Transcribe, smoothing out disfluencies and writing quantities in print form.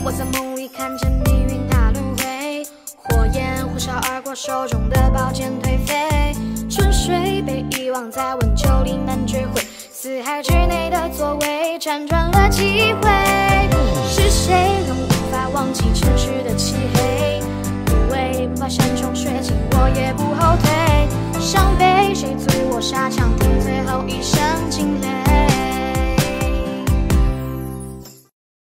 我在梦里看见命运大轮回，火焰呼啸而过，手中的宝剑颓废，春水被遗忘在温酒里难追回，四海之内的座位辗转了几回。